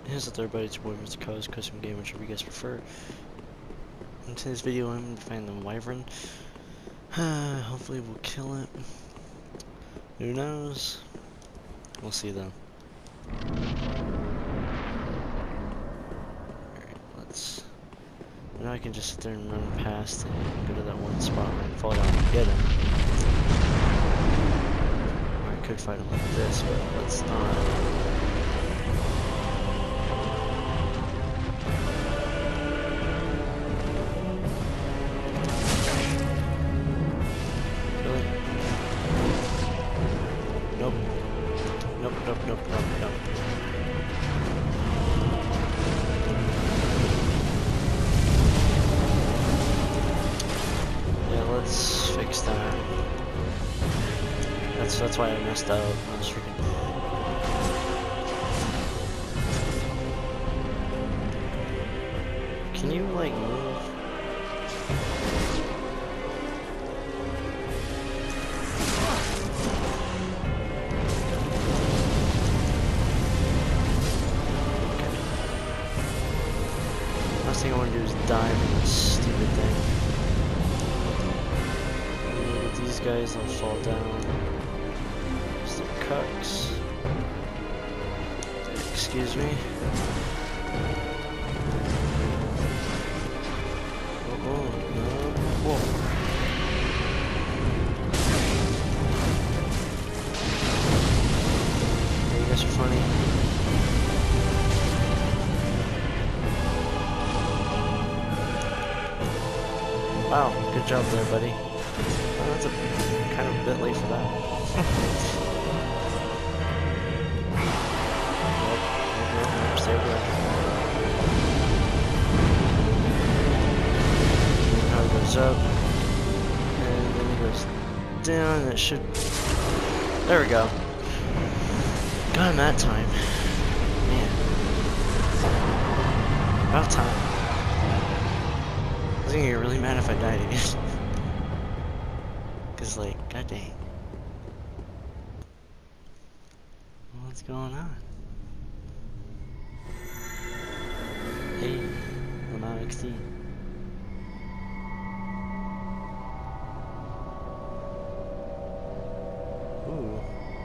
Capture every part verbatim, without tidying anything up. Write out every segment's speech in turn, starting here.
Here's up everybody, it's your boy Mister Cuz, custom game, whichever you guys prefer. In today's video, I'm going to find the wyvern. Hopefully we'll kill it. Who knows? We'll see though. Alright, let's... Now I can just sit there and run past it and go to that one spot and fall down and get him. Or I could fight him like this, but let's not. Nope. Nope, nope, nope, nope, nope. Yeah, let's fix that. That's that's why I messed up. I was freaking. Can you like move? Last thing I want to do is dive in this stupid thing. And with these guys, they'll fall down. There's their cucks. Excuse me. Oh, oh, no. Whoa. Yeah, you guys are funny. Wow, good job there, buddy. Oh, that's a kind of a bit late for that. Nope, nope, nope, stay away. Now it goes up, and then it goes down, and it should... There we go. Got him that time. Man. About time. I was gonna get really mad if I died again. Cause like, god dang. What's going on? Hey, I'm out X D. Ooh.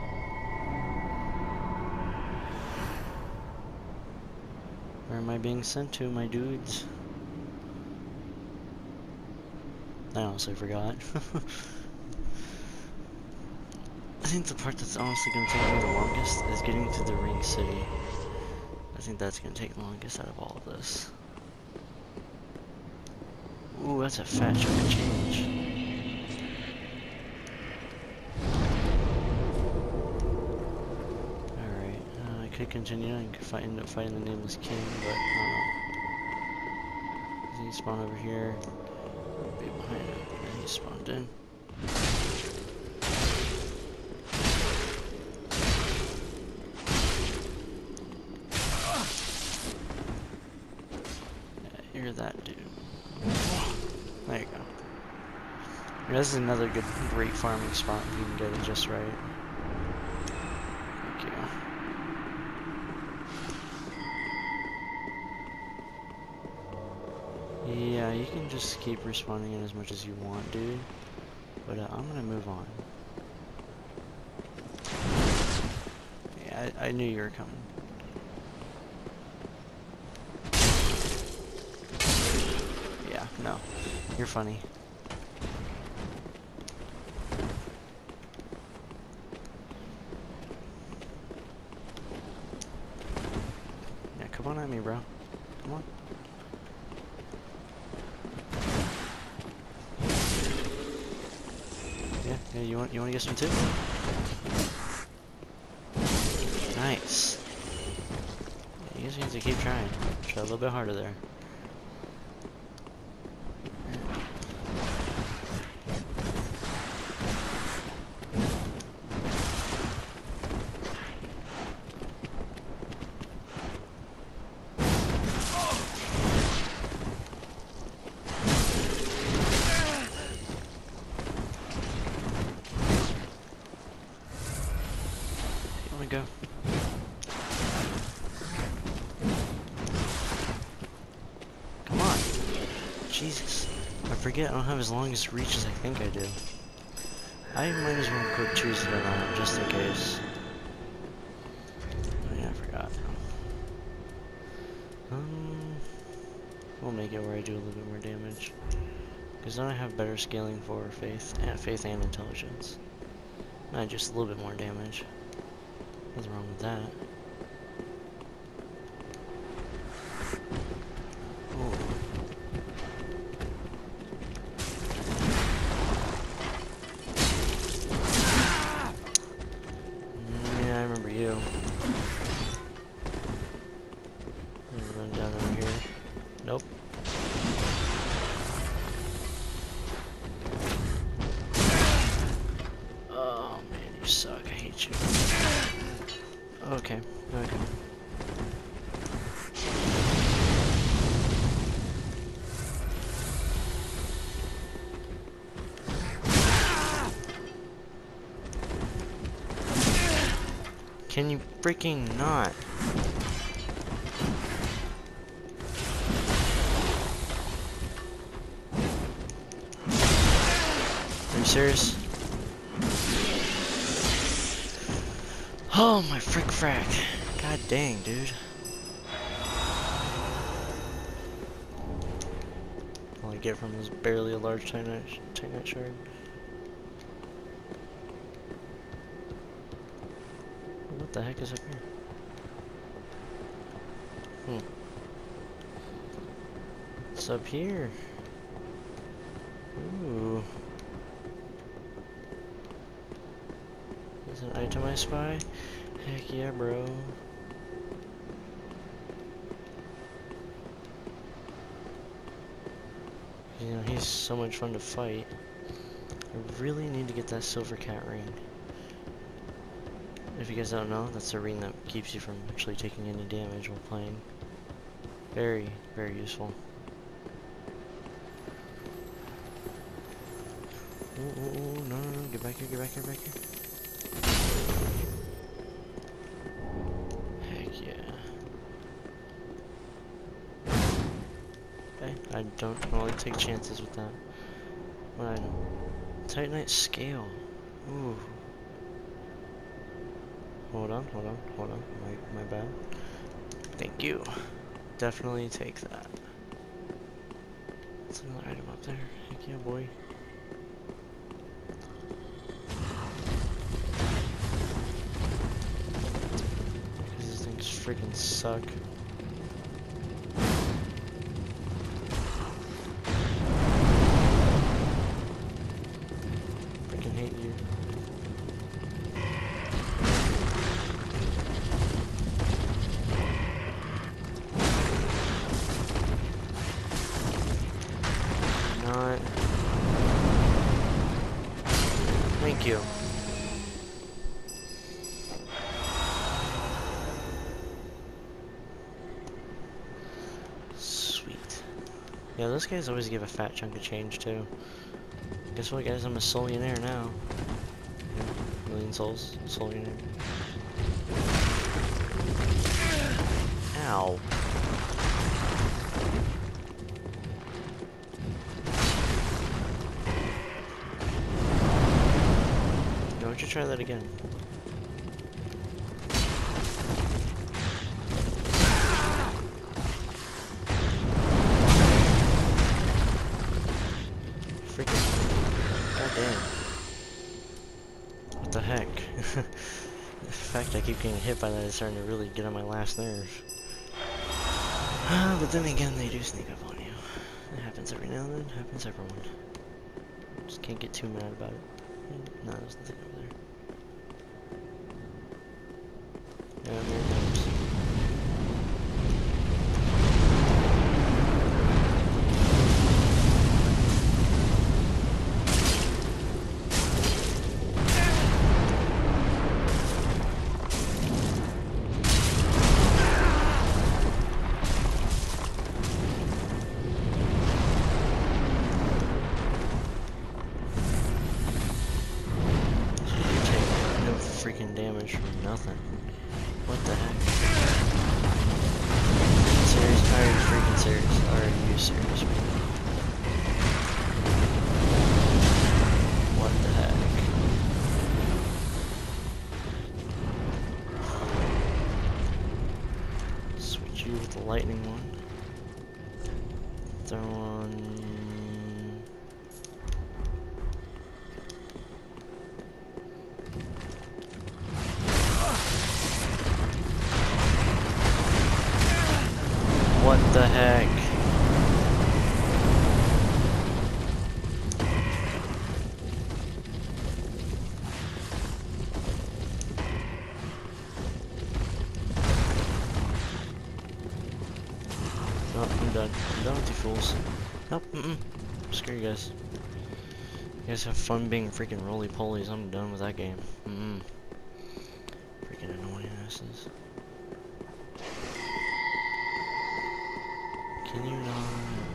Where am I being sent to, my dudes? I honestly forgot. I think the part that's honestly going to take me the longest is getting to the Ring City. I think that's going to take the longest out of all of this. Ooh, that's a fat chunk of change. Alright, uh, I could continue and could fight, end up fighting the Nameless King, but I don't know. Does he spawn over here? Be behind him, and he spawned in. Yeah, you're that dude. There you go. Yeah, this is another good, great farming spot if you can get it just right. Thank you. Yeah, you can just keep respawning in as much as you want, dude. But uh, I'm gonna move on. Yeah, I, I knew you were coming. Yeah, no. You're funny. Yeah, come on at me, bro. Come on. Yeah, yeah, you want you want to get some too? Nice. Yeah, you guys need to keep trying. Try a little bit harder there. Go. Jesus. I forget I don't have as long as reach as I think I do. I might as well quick choose it or not, just in case. Oh yeah, I forgot. Um, we'll make it where I do a little bit more damage. Because then I have better scaling for faith, and faith and intelligence. Not just a little bit more damage. Nothing wrong with that. Oh. Mm, yeah, I remember you. Run down over here. Nope. Oh man, you suck. I hate you. Okay, okay. Can you freaking not? Are you serious? Oh my frick frack. God dang, dude. All I get from is barely a large Titanite Titanite shard. What the heck is up here? Hmm. What's up here? Ooh. Is an item I spy? Heck yeah, bro. You know, he's so much fun to fight. I really need to get that silver cat ring. If you guys don't know, that's the ring that keeps you from actually taking any damage while playing. Very, very useful. Oh, oh, oh, no, no, no, get back here, get back here, back here. Heck yeah. Okay, I don't really take chances with that. What item? Titanite scale. Ooh. Hold on, hold on, hold on. My, my bad. Thank you. Definitely take that. That's another item up there. Heck yeah, boy. Because these things freaking suck. Freaking hate you. Not. Thank you. Sweet. Yeah, those guys always give a fat chunk of change too. Guess what, guys? I'm a soulionaire now. Yeah, million souls, soulionaire. Ow. Why don't you try that again? Freaking. God damn. What the heck? The fact I keep getting hit by that is starting to really get on my last nerve. Uh, but then again, they do sneak up on you. It happens every now and then. Happens everyone. Just can't get too mad about it. No, there's nothing over there. Yeah, there it comes. Freaking damage from nothing. What the fight you with the lightning one. Throw on. What the heck? Oh, I'm done. I'm done with you fools. Nope, mm-mm. Screw you guys. You guys have fun being freaking roly-polies. I'm done with that game. Mm-mm. Freaking annoying asses. Can you not?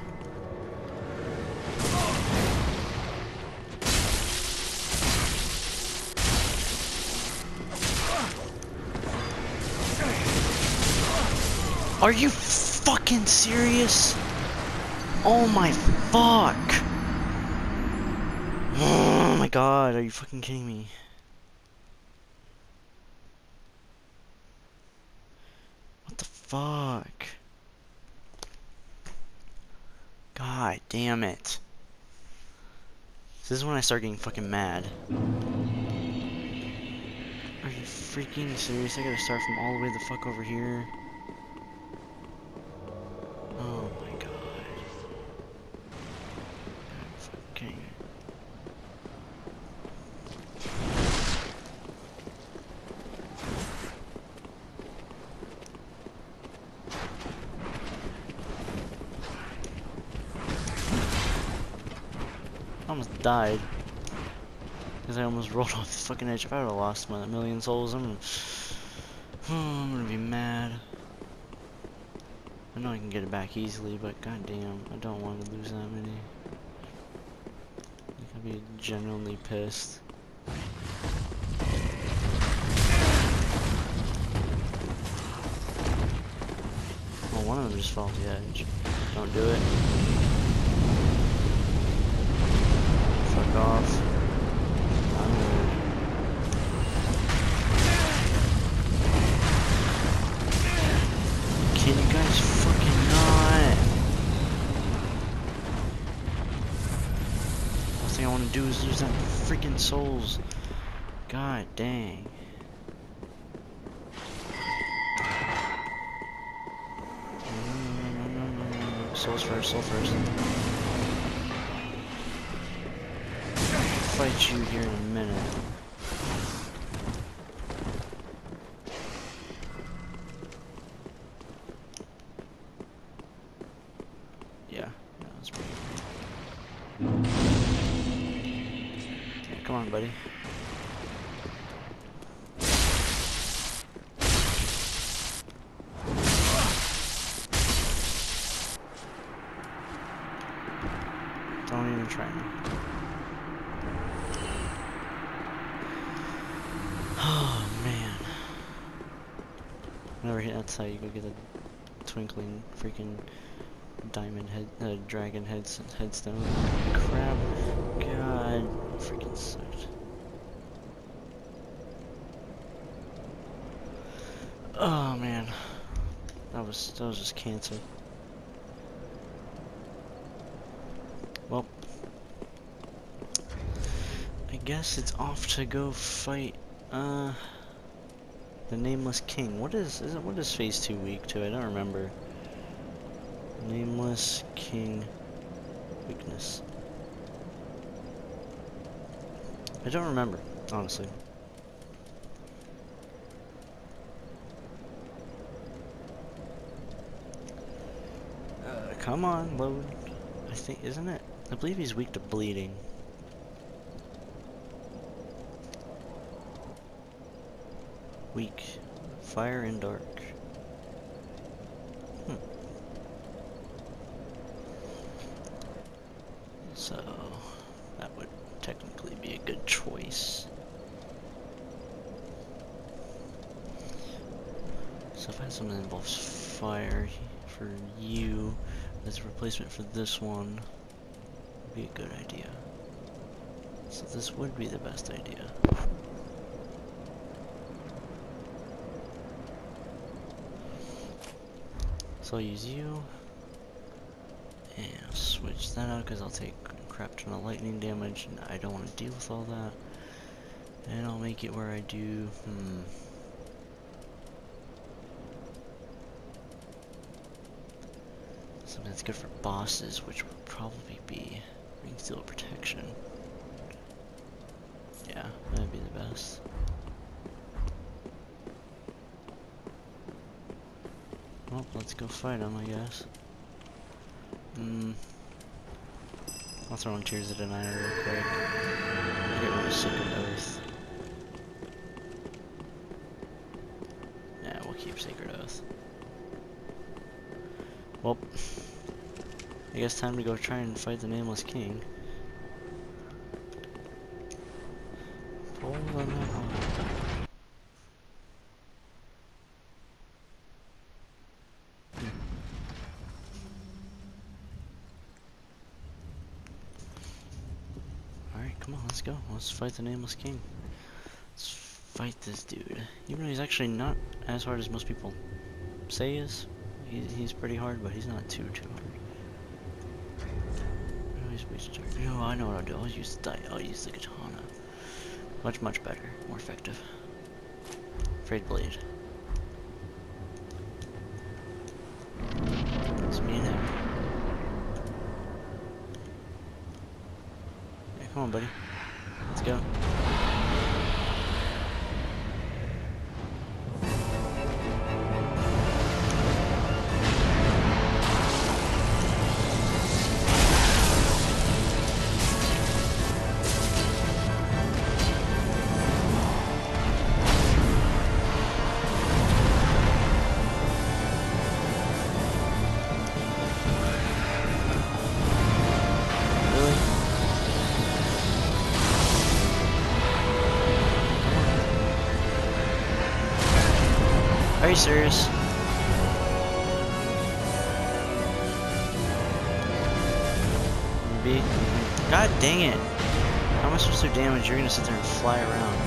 Are you fucking serious? Oh my fuck! Oh my god, are you fucking kidding me? What the fuck? God damn it. This is when I start getting fucking mad. Are you freaking serious? I gotta start from all the way the fuck over here. Oh my god. I'm fucking. I almost died. Because I almost rolled off the fucking edge. If I would have lost my million souls, I'm gonna, I'm gonna be mad. I know I can get it back easily, but goddamn, I don't want to lose that many. Like, I'd be genuinely pissed. Well, one of them just fell off the edge. Don't do it. Fuck off. I'm rude. Can you guys fucking not? Last thing I want to do is lose that freaking souls. God dang. No, no, no, no, no, no. Souls first, soul first. Fight you here in a minute. Yeah, that was pretty good. Yeah, come on, buddy. Don't even try me. Oh man. Whenever he, that's how you go get a twinkling freaking diamond head, uh, dragon head, headstone. Crap. God. Freaking sucked. Oh man. That was, that was just cancer. Well. I guess it's off to go fight, uh, the Nameless King. What is, is it, what is phase two weak to? I don't remember. Nameless King weakness. I don't remember, honestly. Uh, come on, load. I think, isn't it? I believe he's weak to bleeding. Weak. Fire and dark. Hmm. So, that would technically be a good choice. So if I had something that involves fire for you as a replacement for this one, would be a good idea. So this would be the best idea. So I'll use you. And I'll switch that out because I'll take a crap ton of lightning damage and I don't want to deal with all that. And I'll make it where I do, hmm. Something that's good for bosses, which would probably be Ring Steel Protection. Yeah, that'd be the best. Well, let's go fight him, I guess. Hmm. I'll throw in Tears of Denial real quick. I'll get rid of Sacred Oath. Yeah, we'll keep Sacred Oath. Well, I guess time to go try and fight the Nameless King. Pull the knife. Alright, come on, let's go. Let's fight the Nameless King. Let's fight this dude. Even though he's actually not as hard as most people say he is. He, he's pretty hard, but he's not too, too hard. No, I know what I'll do. I'll use the, I'll use the katana. Much, much better. More effective. Frayed Blade. It's me and him. Yeah, come on, buddy. Let's go. Are you serious? Maybe. God dang it! How am I supposed to do damage? You're gonna sit there and fly around.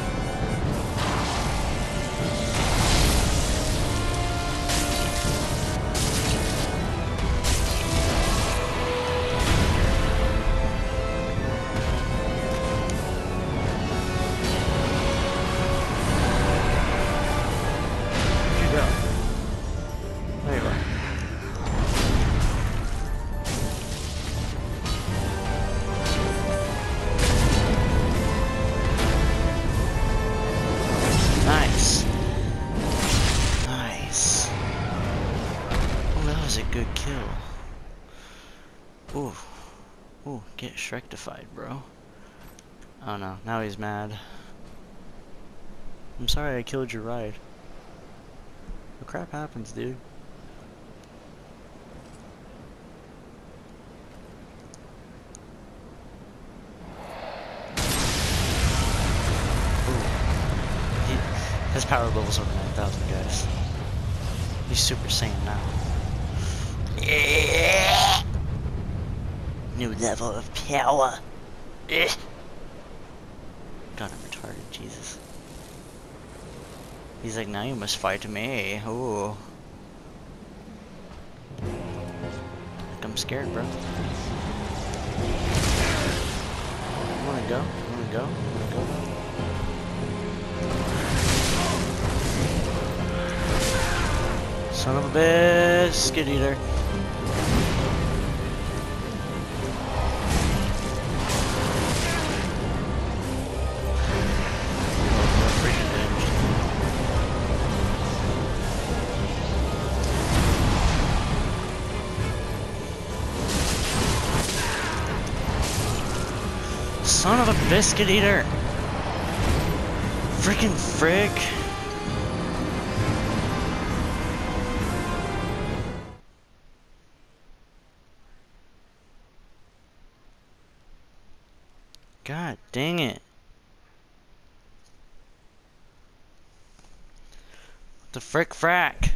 Good kill. Ooh. Ooh, get Shrektified, bro. Oh no, now he's mad. I'm sorry I killed your ride. What crap happens, dude? Ooh. He, his power level's over nine thousand, guys. He's Super Saiyan now. New level of power. God, I'm retarded, Jesus. He's like, now you must fight me. Ooh. Like, I'm scared, bro. You wanna go? You wanna go? You wanna go? Son of a biscuit eater. Son of a biscuit eater! Frickin' frick! God dang it! What the frick frack?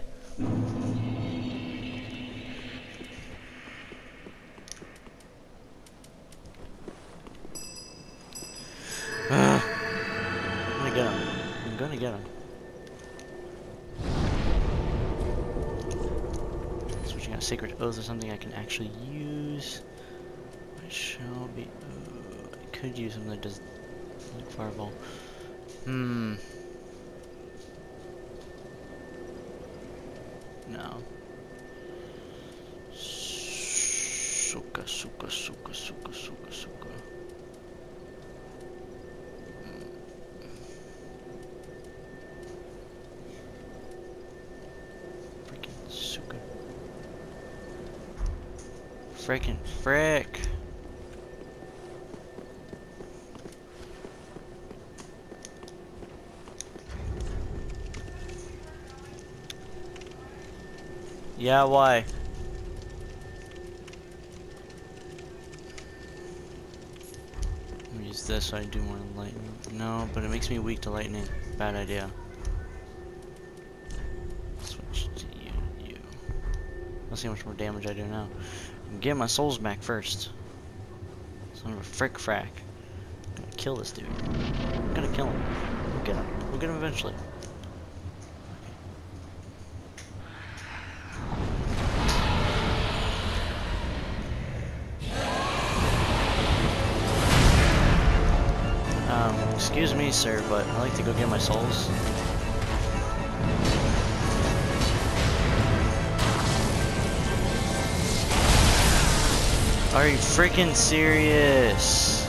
Uh, I'm gonna get him. I'm gonna get him. Switch sacred oath or something I can actually use. I shall be. Uh, I could use something that does like fireball. Hmm. No. Suka, suka, suka, suka, suka, suka. Freaking suka. Freaking frick. Yeah, why? Let me use this so I do more lightning. No, but it makes me weak to lightning. Bad idea. Switch to you, you. Let's see how much more damage I do now. I'm getting my souls back first. Son of a frick frack. I'm gonna kill this dude. I'm gonna kill him. We'll get him. We'll get him eventually. Um, excuse me, sir, but I like to go get my souls. Are you freaking serious?